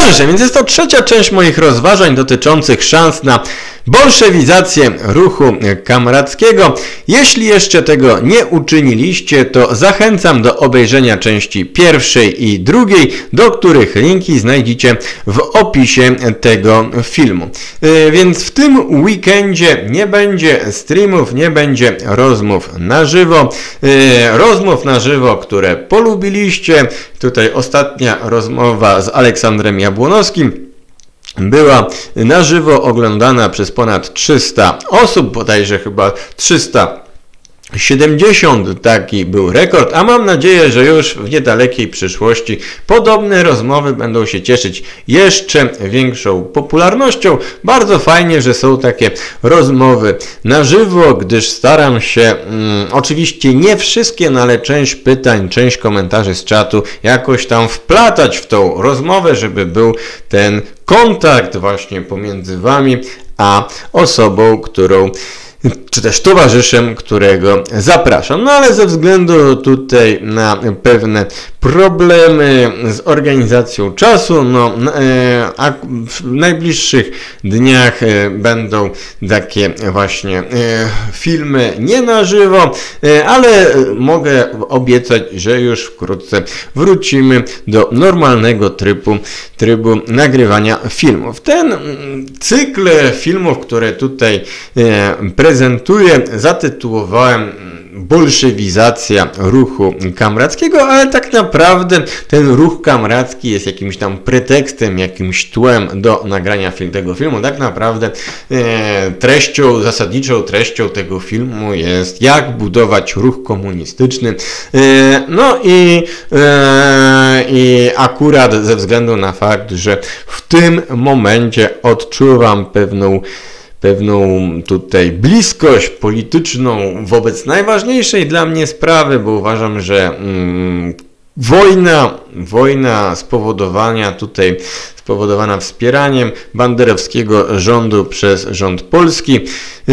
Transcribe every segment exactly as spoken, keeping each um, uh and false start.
Dobrze, więc jest to trzecia część moich rozważań dotyczących szans na bolszewizację ruchu kamradzkiego. Jeśli jeszcze tego nie uczyniliście, to zachęcam do obejrzenia części pierwszej i drugiej, do których linki znajdziecie w opisie tego filmu. Yy, więc w tym weekendzie nie będzie streamów, nie będzie rozmów na żywo. Yy, rozmów na żywo, które polubiliście. Tutaj ostatnia rozmowa z Aleksandrem Jabłonowskim była na żywo oglądana przez ponad trzysta osób, bodajże chyba trzysta siedemdziesiąt, taki był rekord, a mam nadzieję, że już w niedalekiej przyszłości podobne rozmowy będą się cieszyć jeszcze większą popularnością. Bardzo fajnie, że są takie rozmowy na żywo, gdyż staram się, mm, oczywiście nie wszystkie, no ale część pytań, część komentarzy z czatu jakoś tam wplatać w tą rozmowę, żeby był ten kontakt właśnie pomiędzy Wami a osobą, którą czy też towarzyszem, którego zapraszam. No ale ze względu tutaj na pewne problemy z organizacją czasu, no a w najbliższych dniach będą takie właśnie filmy nie na żywo, ale mogę obiecać, że już wkrótce wrócimy do normalnego trybu, trybu nagrywania filmów. Ten cykl filmów, które tutaj prezentuję, zatytułowałem bolszewizacja ruchu kamradzkiego, ale tak naprawdę ten ruch kamradzki jest jakimś tam pretekstem, jakimś tłem do nagrania film, tego filmu. Tak naprawdę e, treścią, zasadniczą treścią tego filmu jest jak budować ruch komunistyczny. E, no i, e, i akurat ze względu na fakt, że w tym momencie odczuwam pewną pewną tutaj bliskość polityczną wobec najważniejszej dla mnie sprawy, bo uważam, że mm, wojna, wojna spowodowania tutaj spowodowana wspieraniem banderowskiego rządu przez rząd polski,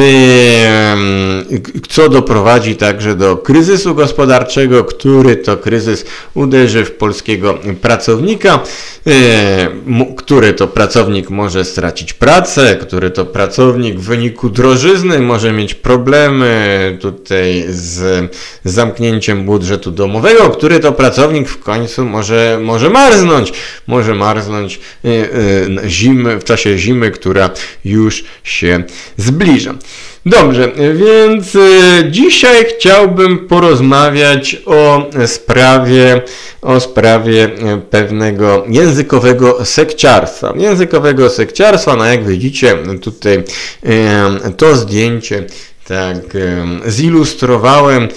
co doprowadzi także do kryzysu gospodarczego, który to kryzys uderzy w polskiego pracownika, który to pracownik może stracić pracę, który to pracownik w wyniku drożyzny może mieć problemy tutaj z zamknięciem budżetu domowego, który to pracownik w końcu może, może marznąć, może marznąć zimy, w czasie zimy, która już się zbliża. Dobrze, więc dzisiaj chciałbym porozmawiać o sprawie, o sprawie pewnego językowego sekciarstwa. Językowego sekciarstwa, no jak widzicie tutaj to zdjęcie tak zilustrowałem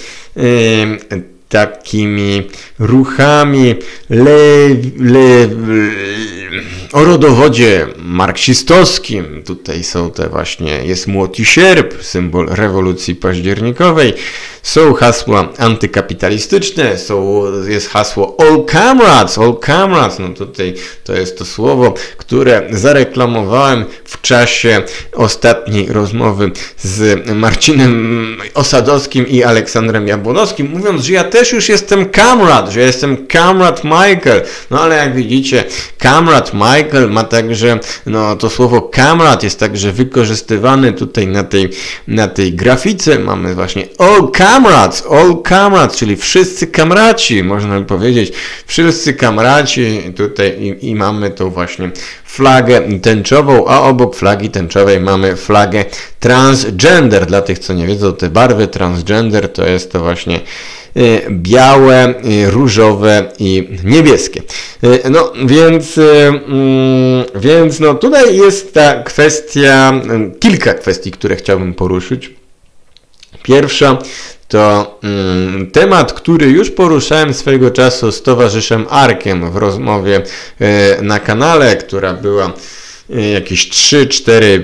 takimi ruchami le, le, o rodowodzie marksistowskim. Tutaj są te właśnie, jest młot i sierp, symbol rewolucji październikowej. Są hasła antykapitalistyczne, są, jest hasło All Comrades, All Comrades, no tutaj to jest to słowo, które zareklamowałem w czasie ostatniej rozmowy z Marcinem Osadowskim i Aleksandrem Jabłonowskim, mówiąc, że ja też już jestem comrade, że ja jestem comrade Michael, no ale jak widzicie, comrade Michael ma także, no to słowo comrade jest także wykorzystywane tutaj na tej, na tej grafice, mamy właśnie All Comrades, all comrades, czyli wszyscy kamraci, można by powiedzieć, wszyscy kamraci tutaj i, i mamy tą właśnie flagę tęczową, a obok flagi tęczowej mamy flagę transgender. Dla tych, co nie wiedzą, te barwy transgender to jest to właśnie y, białe, y, różowe i niebieskie. Y, no więc, y, y, więc no tutaj jest ta kwestia, y, kilka kwestii, które chciałbym poruszyć. Pierwsza to mm, temat, który już poruszałem swego czasu z towarzyszem Arkiem w rozmowie y, na kanale, która była y, jakieś trzy cztery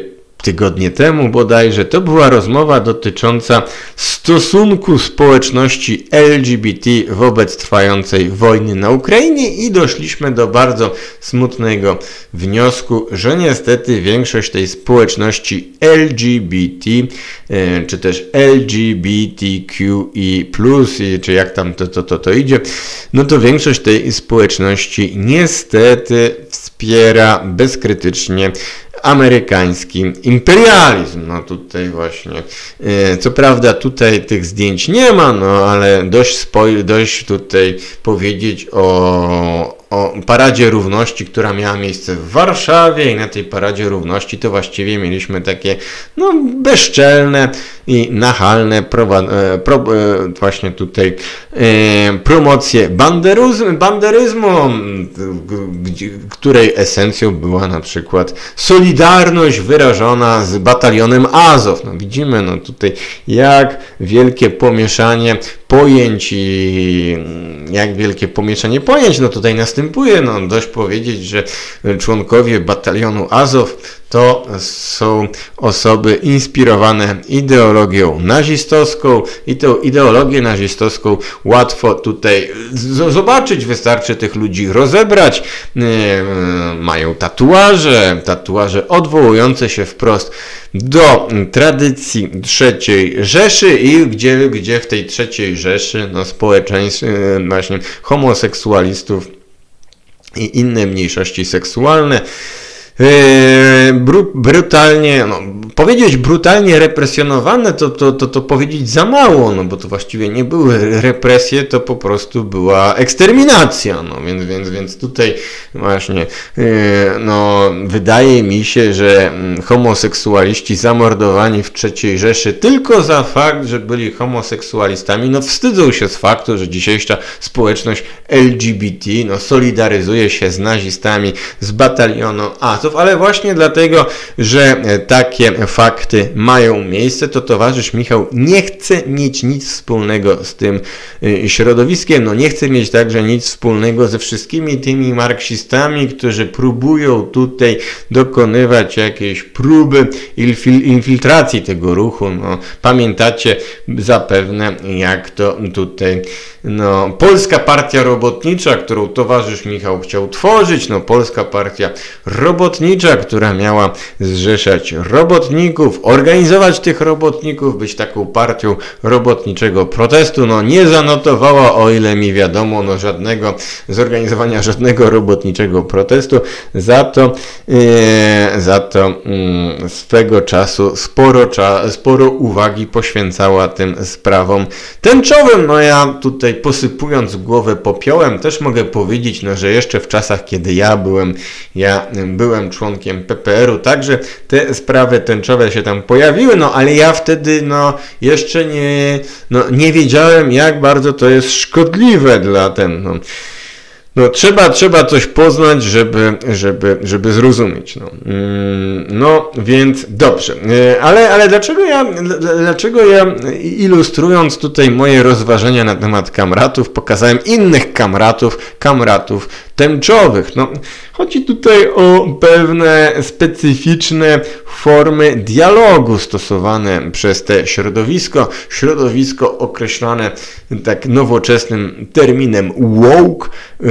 tygodnie temu bodajże, to była rozmowa dotycząca stosunku społeczności L G B T wobec trwającej wojny na Ukrainie i doszliśmy do bardzo smutnego wniosku, że niestety większość tej społeczności L G B T, czy też L G B T Q I plus, czy jak tam to, to, to, to idzie, no to większość tej społeczności niestety wspiera bezkrytycznie amerykański imperializm. No tutaj właśnie, co prawda tutaj tych zdjęć nie ma, no ale dość, spoj- dość tutaj powiedzieć o, o Paradzie Równości, która miała miejsce w Warszawie i na tej Paradzie Równości to właściwie mieliśmy takie no bezczelne i nachalne prowa- pro- właśnie tutaj e, promocje banderyzmu, banderyzmu, której esencją była na przykład solidarność wyrażona z batalionem Azow. No widzimy no tutaj jak wielkie pomieszanie pojęć i jak wielkie pomieszanie pojęć no tutaj następuje. No dość powiedzieć, że członkowie batalionu Azow to są osoby inspirowane ideologią nazistowską i tę ideologię nazistowską łatwo tutaj z- zobaczyć, wystarczy tych ludzi rozebrać. Yy, mają tatuaże, tatuaże odwołujące się wprost do tradycji trzeciej Rzeszy i gdzie, gdzie w tej trzeciej Rzeszy no, społeczeństw yy, właśnie homoseksualistów i inne mniejszości seksualne Bru, brutalnie, no, powiedzieć brutalnie represjonowane, to, to, to, to powiedzieć za mało, no bo to właściwie nie były represje, to po prostu była eksterminacja, no więc, więc, więc tutaj właśnie, no wydaje mi się, że homoseksualiści zamordowani w trzeciej Rzeszy tylko za fakt, że byli homoseksualistami, no wstydzą się z faktu, że dzisiejsza społeczność L G B T, no solidaryzuje się z nazistami, z batalionu Azov, ale właśnie dlatego, że takie fakty mają miejsce, to towarzysz Michał nie chce mieć nic wspólnego z tym środowiskiem, no nie chce mieć także nic wspólnego ze wszystkimi tymi marksistami, którzy próbują tutaj dokonywać jakiejś próby infiltracji tego ruchu. No, pamiętacie zapewne, jak to tutaj no, Polska Partia Robotnicza, którą towarzysz Michał chciał tworzyć, no Polska Partia Robotnicza, która miała zrzeszać robotników, organizować tych robotników, być taką partią robotniczego protestu, no nie zanotowała, o ile mi wiadomo, no żadnego zorganizowania żadnego robotniczego protestu, za to, e, za to mm, swego czasu sporo, cza, sporo uwagi poświęcała tym sprawom tęczowym. No ja tutaj posypując głowę popiołem też mogę powiedzieć, no, że jeszcze w czasach, kiedy ja byłem, ja byłem członkiem P P R u, także te sprawy tęczowe się tam pojawiły, no ale ja wtedy no jeszcze nie, no, nie wiedziałem, jak bardzo to jest szkodliwe dla ten, no. No trzeba, trzeba coś poznać, żeby, żeby, żeby zrozumieć. No, no więc dobrze. Ale, ale dlaczego ja, dlaczego ja ilustrując tutaj moje rozważania na temat kamratów, pokazałem innych kamratów, kamratów tęczowych? No, chodzi tutaj o pewne specyficzne formy dialogu stosowane przez te środowisko. Środowisko określane tak nowoczesnym terminem woke.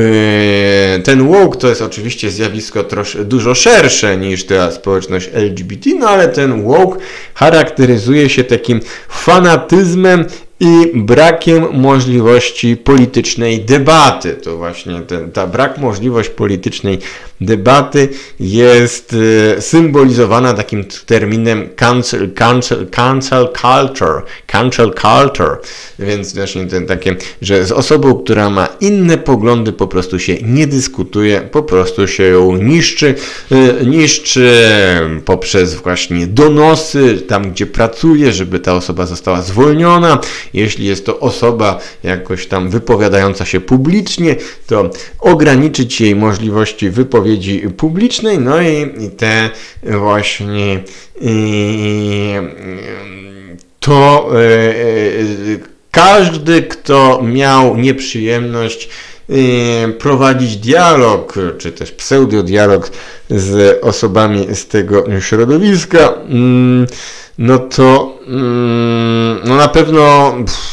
Ten woke to jest oczywiście zjawisko trosz, dużo szersze niż ta społeczność L G B T, no ale ten woke charakteryzuje się takim fanatyzmem i brakiem możliwości politycznej debaty. To właśnie ten, ta brak możliwości politycznej debaty jest e, symbolizowana takim terminem cancel, cancel, cancel culture, cancel culture, więc właśnie ten takie, że z osobą, która ma inne poglądy, po prostu się nie dyskutuje, po prostu się ją niszczy, e, niszczy poprzez właśnie donosy, tam gdzie pracuje, żeby ta osoba została zwolniona. Jeśli jest to osoba jakoś tam wypowiadająca się publicznie, to ograniczyć jej możliwości wypowiedzi publicznej, no i te właśnie to każdy, kto miał nieprzyjemność prowadzić dialog, czy też pseudodialog z osobami z tego środowiska, no to no na pewno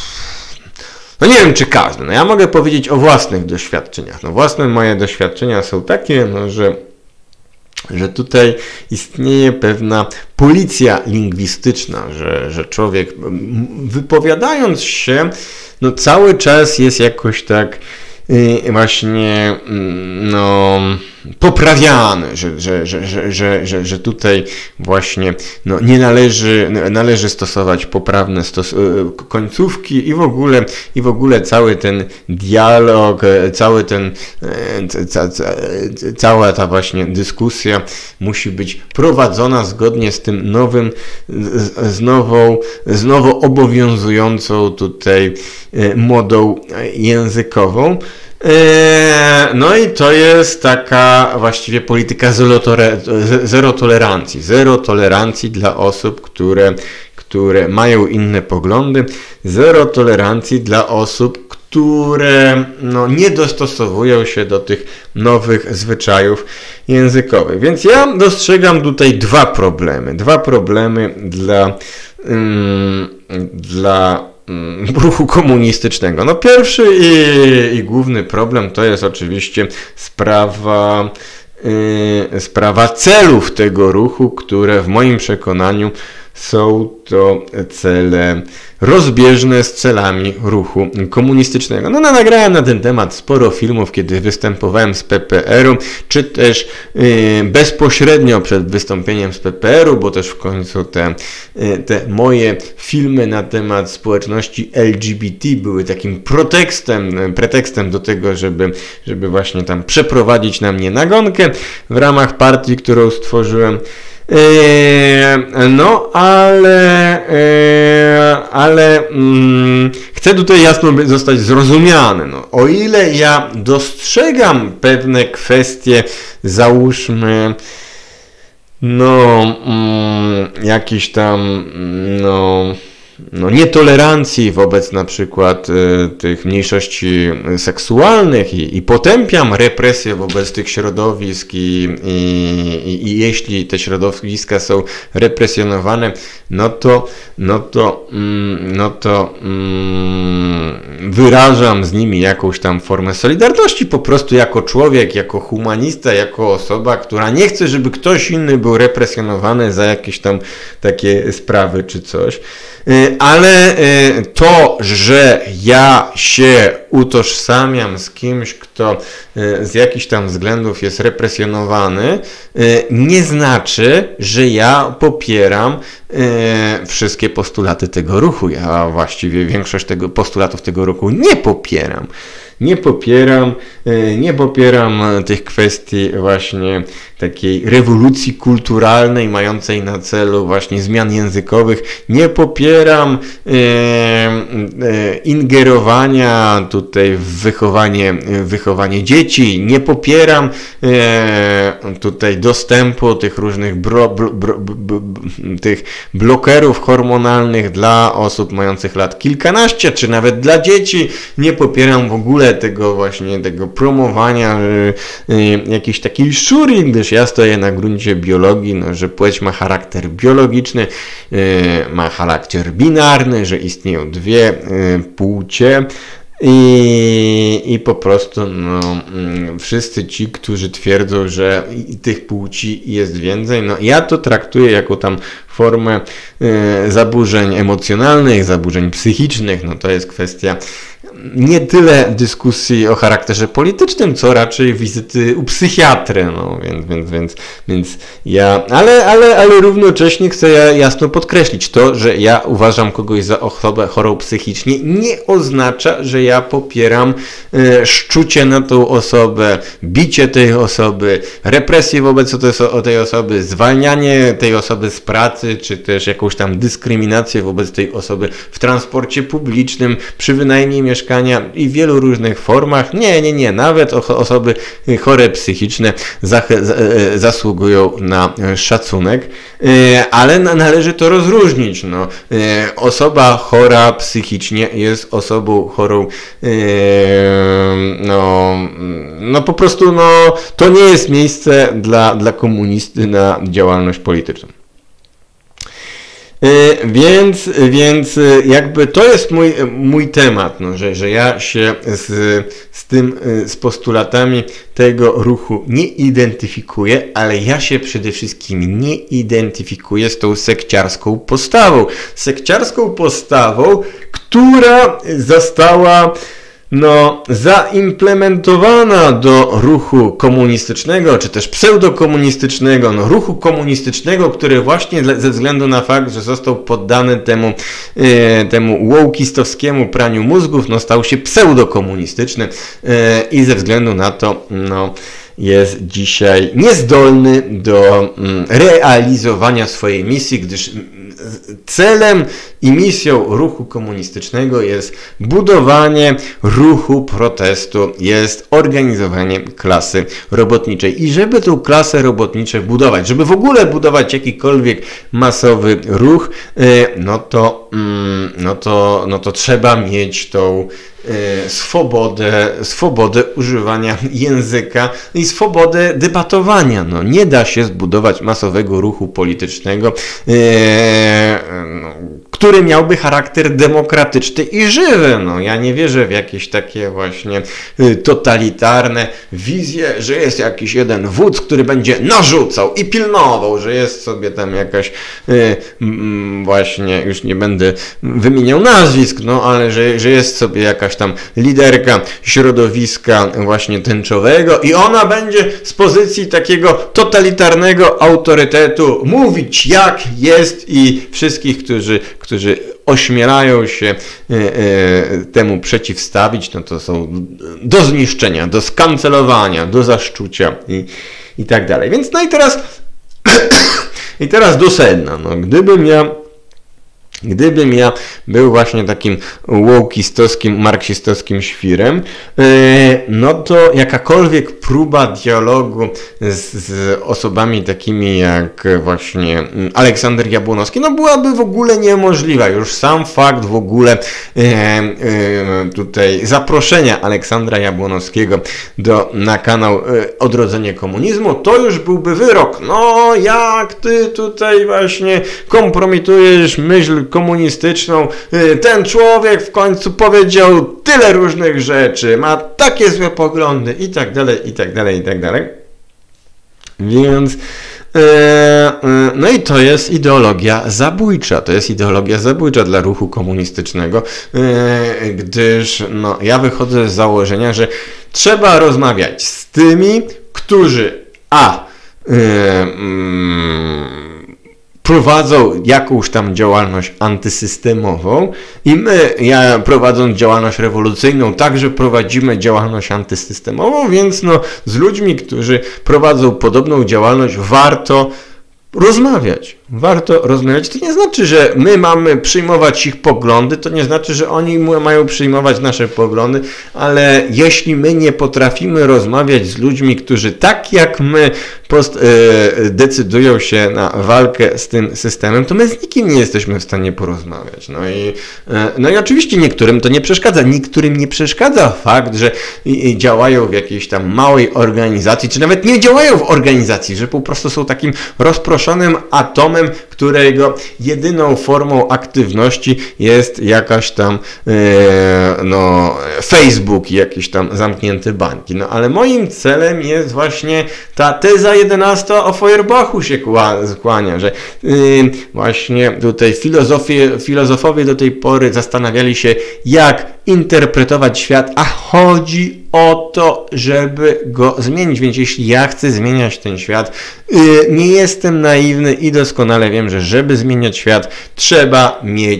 no nie wiem, czy każdy. No ja mogę powiedzieć o własnych doświadczeniach. No własne moje doświadczenia są takie, no, że że tutaj istnieje pewna policja lingwistyczna, że, że człowiek wypowiadając się, no cały czas jest jakoś tak yy, właśnie no, poprawiany, że, że, że, że, że, że, że tutaj właśnie no, nie należy, należy stosować poprawne stos końcówki i w ogóle i w ogóle cały ten dialog, cały ten ca, ca, cała ta właśnie dyskusja musi być prowadzona zgodnie z tym nowym, z nową, z nowo obowiązującą tutaj modą językową. No i to jest taka właściwie polityka zero tolerancji. Zero tolerancji dla osób, które, które mają inne poglądy. Zero tolerancji dla osób, które no, nie dostosowują się do tych nowych zwyczajów językowych. Więc ja dostrzegam tutaj dwa problemy. Dwa problemy dla, um, dla ruchu komunistycznego. No pierwszy i, i główny problem to jest oczywiście sprawa, yy, sprawa celów tego ruchu, które w moim przekonaniu są to cele rozbieżne z celami ruchu komunistycznego. No, no nagrałem na ten temat sporo filmów, kiedy występowałem z P P R-u, czy też yy, bezpośrednio przed wystąpieniem z P P R-u, bo też w końcu te, yy, te moje filmy na temat społeczności L G B T były takim pretekstem, pretekstem do tego, żeby, żeby właśnie tam przeprowadzić na mnie nagonkę w ramach partii, którą stworzyłem. No, ale, ale mm, chcę tutaj jasno zostać zrozumiany. No, o ile ja dostrzegam pewne kwestie, załóżmy, no, mm, jakiś tam, no, no, nietolerancji wobec na przykład y, tych mniejszości seksualnych i, i potępiam represję wobec tych środowisk i, i, i jeśli te środowiska są represjonowane, no to, no to, mm, no to mm, wyrażam z nimi jakąś tam formę solidarności po prostu jako człowiek, jako humanista, jako osoba, która nie chce, żeby ktoś inny był represjonowany za jakieś tam takie sprawy czy coś. Ale to, że ja się utożsamiam z kimś, kto z jakichś tam względów jest represjonowany, nie znaczy, że ja popieram wszystkie postulaty tego ruchu. Ja właściwie większość tego postulatów tego ruchu nie popieram. Nie popieram, nie popieram tych kwestii właśnie takiej rewolucji kulturalnej mającej na celu właśnie zmian językowych. Nie popieram e, e, ingerowania tutaj w wychowanie, wychowanie dzieci. Nie popieram e, tutaj dostępu tych różnych bro, bro, bro, bro, tych blokerów hormonalnych dla osób mających lat kilkanaście, czy nawet dla dzieci. Nie popieram w ogóle tego właśnie, tego promowania y, y, jakiejś takiej szurii, gdyż ja stoję na gruncie biologii, no, że płeć ma charakter biologiczny, y, ma charakter binarny, że istnieją dwie y, płcie. I, I po prostu no, wszyscy ci, którzy twierdzą, że tych płci jest więcej, no ja to traktuję jako tam formę y, zaburzeń emocjonalnych, zaburzeń psychicznych, no to jest kwestia nie tyle dyskusji o charakterze politycznym, co raczej wizyty u psychiatry, no więc, więc, więc, więc ja, ale, ale, ale równocześnie chcę jasno podkreślić to, że ja uważam kogoś za osobę chorą psychicznie, nie oznacza, że ja popieram e, szczucie na tą osobę, bicie tej osoby, represję wobec tej osoby, zwalnianie tej osoby z pracy, czy też jakąś tam dyskryminację wobec tej osoby w transporcie publicznym, przy wynajmie mieszkania, zamykania i w wielu różnych formach. Nie, nie, nie, nawet osoby chore psychiczne zasługują na szacunek, ale należy to rozróżnić. No, osoba chora psychicznie jest osobą chorą, no, no po prostu no, to nie jest miejsce dla, dla komunisty na działalność polityczną. Więc, więc jakby to jest mój, mój temat, no, że, że ja się z, z tym, z postulatami tego ruchu nie identyfikuję, ale ja się przede wszystkim nie identyfikuję z tą sekciarską postawą. Sekciarską postawą, która została no, zaimplementowana do ruchu komunistycznego, czy też pseudokomunistycznego, no, ruchu komunistycznego, który właśnie ze względu na fakt, że został poddany temu, e, temu wołkistowskiemu praniu mózgów, no, stał się pseudokomunistyczny e, i ze względu na to, no, jest dzisiaj niezdolny do mm, realizowania swojej misji, gdyż celem i misją ruchu komunistycznego jest budowanie ruchu protestu, jest organizowanie klasy robotniczej. I żeby tą klasę robotniczą budować, żeby w ogóle budować jakikolwiek masowy ruch, no to, no to, no to trzeba mieć tą swobodę, swobodę używania języka i swobodę debatowania. No, nie da się zbudować masowego ruchu politycznego, e, no, który miałby charakter demokratyczny i żywy. No, ja nie wierzę w jakieś takie właśnie totalitarne wizje, że jest jakiś jeden wódz, który będzie narzucał i pilnował, że jest sobie tam jakaś e, właśnie, już nie będę wymieniał nazwisk, no ale że, że jest sobie jakaś tam liderka środowiska właśnie tęczowego i ona będzie z pozycji takiego totalitarnego autorytetu mówić jak jest i wszystkich, którzy, którzy ośmielają się e, e, temu przeciwstawić, no to są do zniszczenia, do skancelowania, do zaszczucia i, i tak dalej. Więc no i teraz i teraz do sedna. No, gdybym ja Gdybym ja był właśnie takim wołkistowskim, marksistowskim świrem, no to jakakolwiek próba dialogu z, z osobami takimi jak właśnie Aleksander Jabłonowski, no byłaby w ogóle niemożliwa. Już sam fakt w ogóle tutaj zaproszenia Aleksandra Jabłonowskiego do, na kanał Odrodzenie Komunizmu, to już byłby wyrok. No jak ty tutaj właśnie kompromitujesz myśl komunistyczną, ten człowiek w końcu powiedział tyle różnych rzeczy, ma takie złe poglądy i tak dalej, i tak dalej, i tak dalej. Więc no i to jest ideologia zabójcza, to jest ideologia zabójcza dla ruchu komunistycznego, gdyż no, ja wychodzę z założenia, że trzeba rozmawiać z tymi, którzy a yy, yy, prowadzą jakąś tam działalność antysystemową i my, ja prowadząc działalność rewolucyjną, także prowadzimy działalność antysystemową, więc no, z ludźmi, którzy prowadzą podobną działalność, warto rozmawiać. Warto rozmawiać. To nie znaczy, że my mamy przyjmować ich poglądy, to nie znaczy, że oni mają przyjmować nasze poglądy, ale jeśli my nie potrafimy rozmawiać z ludźmi, którzy tak jak my post, yy, decydują się na walkę z tym systemem, to my z nikim nie jesteśmy w stanie porozmawiać. No i, yy, no i oczywiście niektórym to nie przeszkadza. Niektórym nie przeszkadza fakt, że yy, działają w jakiejś tam małej organizacji, czy nawet nie działają w organizacji, że po prostu są takim rozproszonym atomem, którego jedyną formą aktywności jest jakaś tam e, no, Facebook i jakieś tam zamknięte bańki. No ale moim celem jest właśnie ta teza jedenasta o Feuerbachu się kłania, że e, właśnie tutaj filozofie, filozofowie do tej pory zastanawiali się, jak interpretować świat, a chodzi o to, żeby go zmienić. Więc jeśli ja chcę zmieniać ten świat, yy, nie jestem naiwny i doskonale wiem, że żeby zmieniać świat, trzeba mieć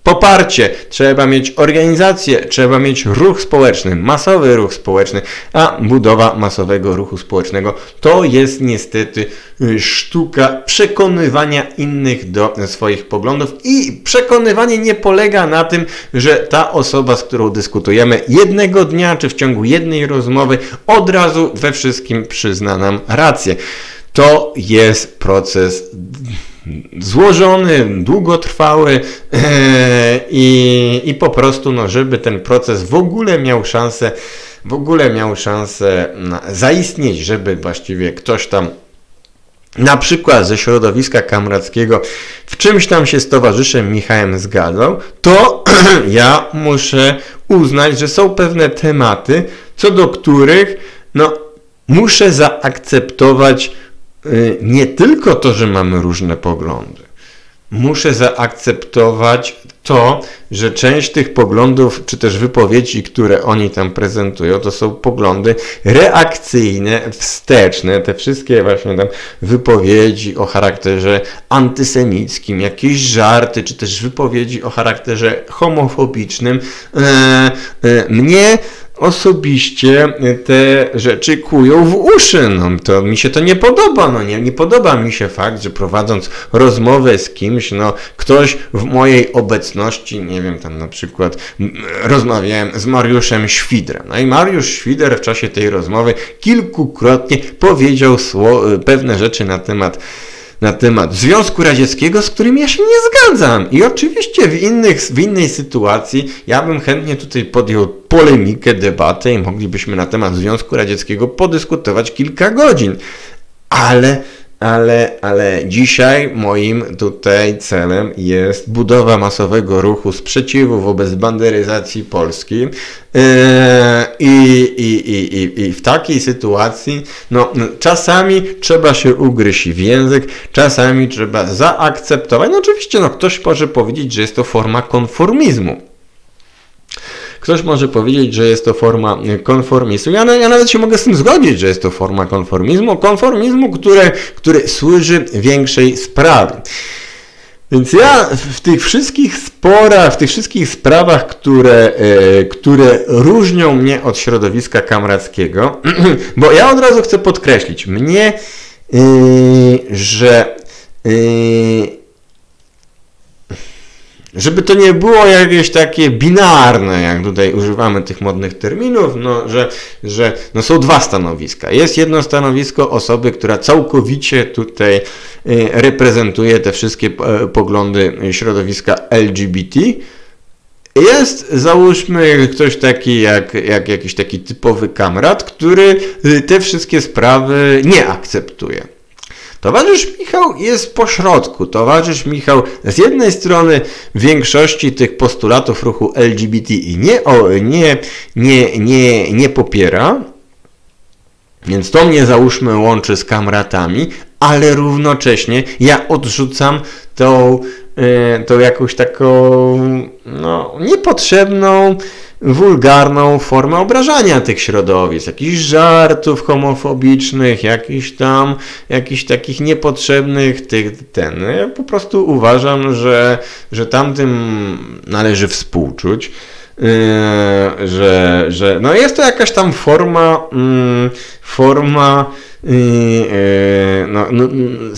poparcie, trzeba mieć organizację, trzeba mieć ruch społeczny, masowy ruch społeczny, a budowa masowego ruchu społecznego to jest niestety sztuka przekonywania innych do swoich poglądów i przekonywanie nie polega na tym, że ta osoba, z którą dyskutujemy jednego dnia czy w ciągu jednej rozmowy od razu we wszystkim przyzna nam rację. To jest proces złożony, długotrwały ee, i, i po prostu, no, żeby ten proces w ogóle miał szansę, w ogóle miał szansę zaistnieć, żeby właściwie ktoś tam na przykład ze środowiska kamrackiego w czymś tam się z towarzyszem Michałem zgadzał, to ja muszę uznać, że są pewne tematy, co do których no, muszę zaakceptować y, nie tylko to, że mamy różne poglądy. Muszę zaakceptować to, że część tych poglądów, czy też wypowiedzi, które oni tam prezentują, to są poglądy reakcyjne, wsteczne, te wszystkie właśnie tam wypowiedzi o charakterze antysemickim, jakieś żarty, czy też wypowiedzi o charakterze homofobicznym, e, e, mnie osobiście te rzeczy kłują w uszy, no to mi się to nie podoba, no nie, nie podoba mi się fakt, że prowadząc rozmowę z kimś, no ktoś w mojej obecności, nie wiem, tam na przykład rozmawiałem z Mariuszem Świdrem, no i Mariusz Świder w czasie tej rozmowy kilkukrotnie powiedział pewne rzeczy na temat na temat Związku Radzieckiego, z którym ja się nie zgadzam. I oczywiście w, innych, w innej sytuacji ja bym chętnie tutaj podjął polemikę, debatę i moglibyśmy na temat Związku Radzieckiego podyskutować kilka godzin. Ale, ale, ale dzisiaj moim tutaj celem jest budowa masowego ruchu sprzeciwu wobec banderyzacji Polski. Yy, i, i, i, i, I w takiej sytuacji no, czasami trzeba się ugryźć w język, czasami trzeba zaakceptować. No oczywiście no, ktoś może powiedzieć, że jest to forma konformizmu. Ktoś może powiedzieć, że jest to forma konformizmu. Ja, ja nawet się mogę z tym zgodzić, że jest to forma konformizmu. Konformizmu, który, który służy większej sprawie. Więc ja w tych wszystkich sporach, w tych wszystkich sprawach, które, e, które różnią mnie od środowiska kamrackiego, bo ja od razu chcę podkreślić, mnie, e, że e, żeby to nie było jakieś takie binarne, jak tutaj używamy tych modnych terminów, no, że, że no są dwa stanowiska. Jest jedno stanowisko osoby, która całkowicie tutaj reprezentuje te wszystkie poglądy środowiska L G B T. Jest, załóżmy, ktoś taki jak, jak jakiś taki typowy kamrat, który te wszystkie sprawy nie akceptuje. Towarzysz Michał jest pośrodku. Towarzysz Michał z jednej strony większości tych postulatów ruchu L G B T nie, nie, nie, nie, nie popiera, więc to mnie załóżmy łączy z kamratami, ale równocześnie ja odrzucam tą, tą jakąś taką no, niepotrzebną, wulgarną formę obrażania tych środowisk, jakichś żartów homofobicznych, jakichś tam, jakichś takich niepotrzebnych tych, ten. Ja po prostu uważam, że, że tamtym należy współczuć. Yy, że, że no jest to jakaś tam forma yy, forma yy, yy, no, no,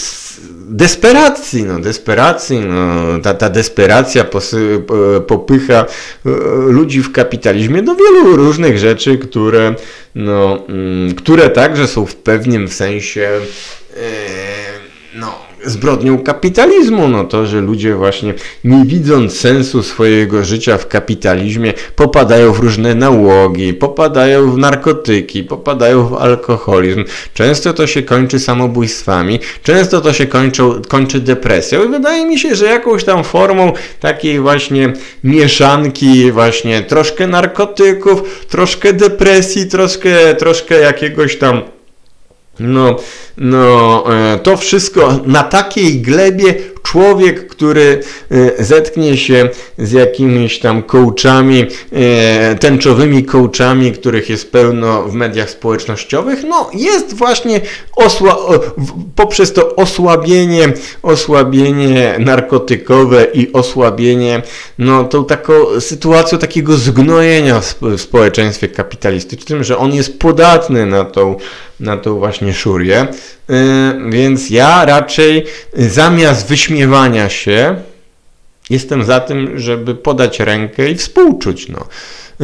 desperacji, no, desperacji, no, ta, ta desperacja posy, popycha ludzi w kapitalizmie do wielu różnych rzeczy, które, no, yy, które także są w pewnym sensie yy, no, zbrodnią kapitalizmu, no to, że ludzie właśnie nie widząc sensu swojego życia w kapitalizmie popadają w różne nałogi, popadają w narkotyki, popadają w alkoholizm. Często to się kończy samobójstwami, często to się kończą, kończy depresją i wydaje mi się, że jakąś tam formą takiej właśnie mieszanki właśnie troszkę narkotyków, troszkę depresji, troszkę, troszkę jakiegoś tam No, no, to wszystko na takiej glebie człowiek, który zetknie się z jakimiś tam coachami, tęczowymi coachami, których jest pełno w mediach społecznościowych, no jest właśnie osła poprzez to osłabienie, osłabienie narkotykowe i osłabienie, no tą taką sytuacją takiego zgnojenia w społeczeństwie kapitalistycznym, że on jest podatny na tą, na tą właśnie szurię, więc ja raczej zamiast wyśmiewania się jestem za tym, żeby podać rękę i współczuć, no. Yy,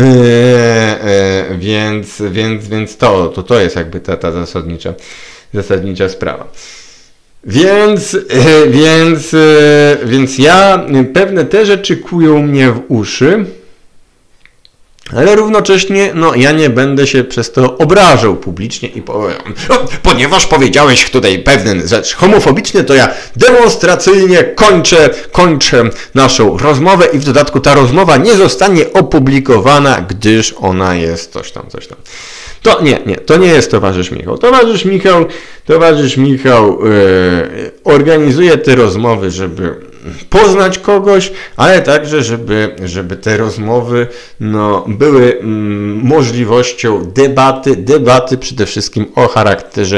yy, więc, więc, więc to, to, to jest jakby ta, ta zasadnicza, zasadnicza sprawa. Więc, yy, więc, yy, więc ja, pewne te rzeczy kują mnie w uszy, ale równocześnie, no, ja nie będę się przez to obrażał publicznie i powiem, no, ponieważ powiedziałeś tutaj pewien rzecz homofobiczny, to ja demonstracyjnie kończę, kończę naszą rozmowę i w dodatku ta rozmowa nie zostanie opublikowana, gdyż ona jest coś tam, coś tam. To nie, nie, to nie jest towarzysz Michał. Towarzysz Michał, towarzysz Michał yy, organizuje te rozmowy, żeby poznać kogoś, ale także, żeby, żeby te rozmowy no, były mm, możliwością debaty, debaty przede wszystkim o charakterze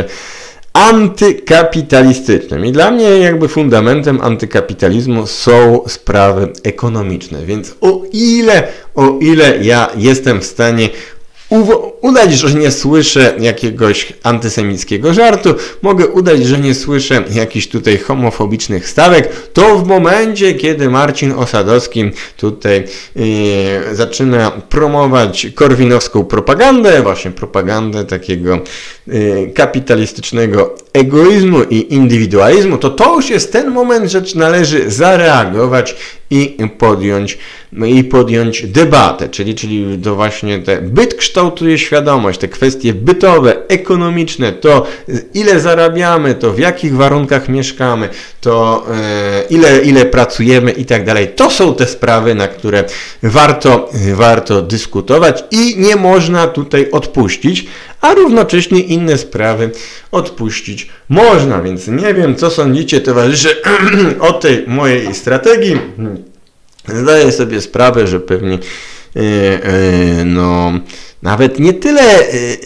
antykapitalistycznym. I dla mnie jakby fundamentem antykapitalizmu są sprawy ekonomiczne. Więc o ile, o ile ja jestem w stanie udać, że nie słyszę jakiegoś antysemickiego żartu, mogę udać, że nie słyszę jakichś tutaj homofobicznych stawek, to w momencie, kiedy Marcin Osadowski tutaj yy, zaczyna promować korwinowską propagandę, właśnie propagandę takiego yy, kapitalistycznego egoizmu i indywidualizmu, to to już jest ten moment, że należy zareagować i podjąć, i podjąć debatę, czyli, czyli to właśnie te byt kształtuje świadomość, te kwestie bytowe, ekonomiczne, to ile zarabiamy, to w jakich warunkach mieszkamy, to e, ile, ile pracujemy i tak dalej. To są te sprawy, na które warto, warto dyskutować i nie można tutaj odpuścić, a równocześnie inne sprawy odpuścić można, więc nie wiem, co sądzicie, towarzysze, o tej mojej strategii. Zdaję sobie sprawę, że pewnie yy, yy, no, nawet nie tyle, yy,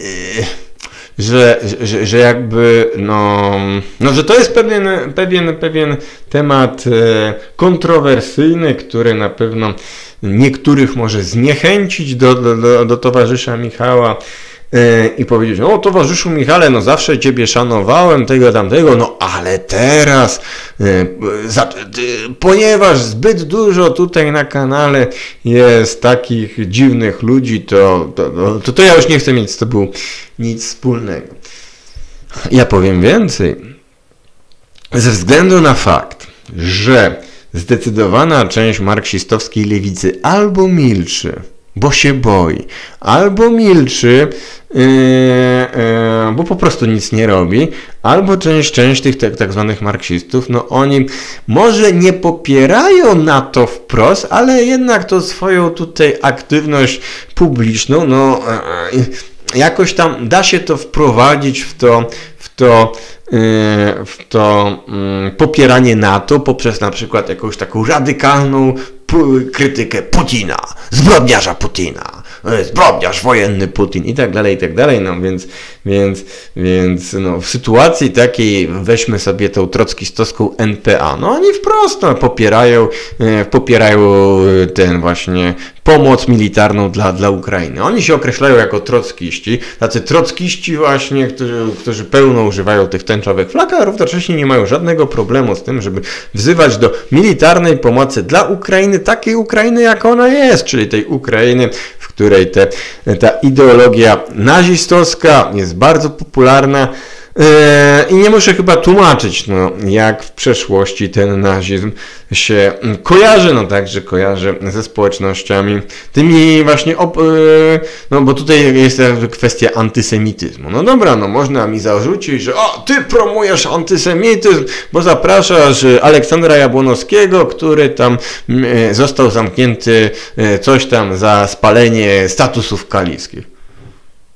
że, że, że jakby, no, no, że to jest pewien, pewien, pewien temat yy, kontrowersyjny, który na pewno niektórych może zniechęcić do, do, do, do towarzysza Michała, i powiedzieć, no towarzyszu Michale, no zawsze Ciebie szanowałem, tego tamtego, no ale teraz, za, ponieważ zbyt dużo tutaj na kanale jest takich dziwnych ludzi, to, to, to, to ja już nie chcę mieć z Tobą nic wspólnego. Ja powiem więcej. Ze względu na fakt, że zdecydowana część marksistowskiej lewicy albo milczy, bo się boi, albo milczy, yy, yy, bo po prostu nic nie robi, albo część, część tych tak, tak zwanych marksistów, no oni może nie popierają NATO wprost, ale jednak to swoją tutaj aktywność publiczną, no yy, jakoś tam da się to wprowadzić w to, w to, yy, w to yy, popieranie NATO poprzez na przykład jakąś taką radykalną krytykę Putina, zbrodniarza Putina, zbrodniarz wojenny Putin i tak dalej, i tak dalej, no więc, więc, więc no, w sytuacji takiej weźmy sobie tą trockistowską N P A, no oni wprost no, popierają, e, popierają ten właśnie pomoc militarną dla, dla Ukrainy. Oni się określają jako trockiści, tacy trockiści właśnie, którzy, którzy pełno używają tych tęczowych flag, a równocześnie nie mają żadnego problemu z tym, żeby wzywać do militarnej pomocy dla Ukrainy, takiej Ukrainy, jak ona jest, czyli tej Ukrainy, w której te, ta ideologia nazistowska jest bardzo popularna. I nie muszę chyba tłumaczyć, no, jak w przeszłości ten nazizm się kojarzy, no także kojarzy ze społecznościami tymi właśnie, op, no bo tutaj jest kwestia antysemityzmu. No dobra, no można mi zarzucić, że o, ty promujesz antysemityzm, bo zapraszasz Aleksandra Jabłonowskiego, który tam został zamknięty coś tam za spalenie statusów kaliskich.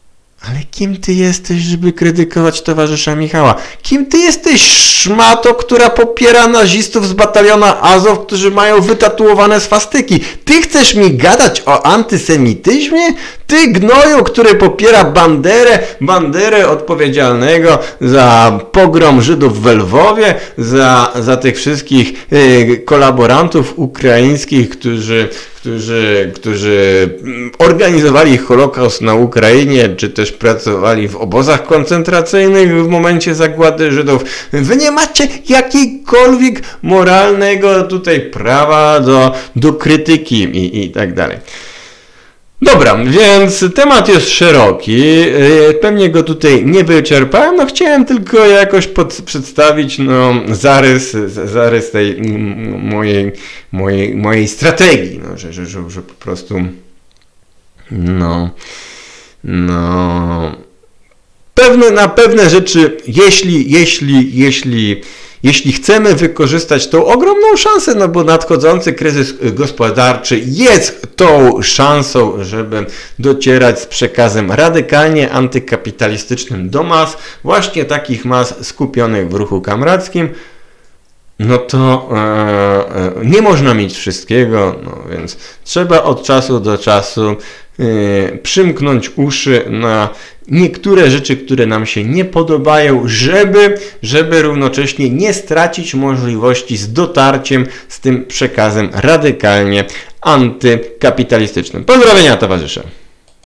Ale kim ty jesteś, żeby krytykować towarzysza Michała? Kim ty jesteś, szmato, która popiera nazistów z bataliona Azow, którzy mają wytatuowane swastyki? Ty chcesz mi gadać o antysemityzmie? Ty gnoju, który popiera Banderę, Banderę odpowiedzialnego za pogrom Żydów w Lwowie, za, za tych wszystkich y, kolaborantów ukraińskich, którzy Którzy, którzy organizowali Holokaust na Ukrainie, czy też pracowali w obozach koncentracyjnych w momencie zagłady Żydów. Wy nie macie jakiejkolwiek moralnego tutaj prawa do, do krytyki i, i tak dalej. Dobra, więc temat jest szeroki, pewnie go tutaj nie wyczerpałem, no chciałem tylko jakoś pod, przedstawić no, zarys, zarys tej mojej, mojej, mojej strategii, no, że, że, że, że po prostu no, no, pewne, na pewne rzeczy, jeśli, jeśli, jeśli Jeśli chcemy wykorzystać tą ogromną szansę, no bo nadchodzący kryzys gospodarczy jest tą szansą, żeby docierać z przekazem radykalnie antykapitalistycznym do mas, właśnie takich mas skupionych w ruchu kamrackim, no to e, e, nie można mieć wszystkiego, no więc trzeba od czasu do czasu e, przymknąć uszy na niektóre rzeczy, które nam się nie podobają, żeby, żeby równocześnie nie stracić możliwości z dotarciem z tym przekazem radykalnie antykapitalistycznym. Pozdrowienia, towarzysze!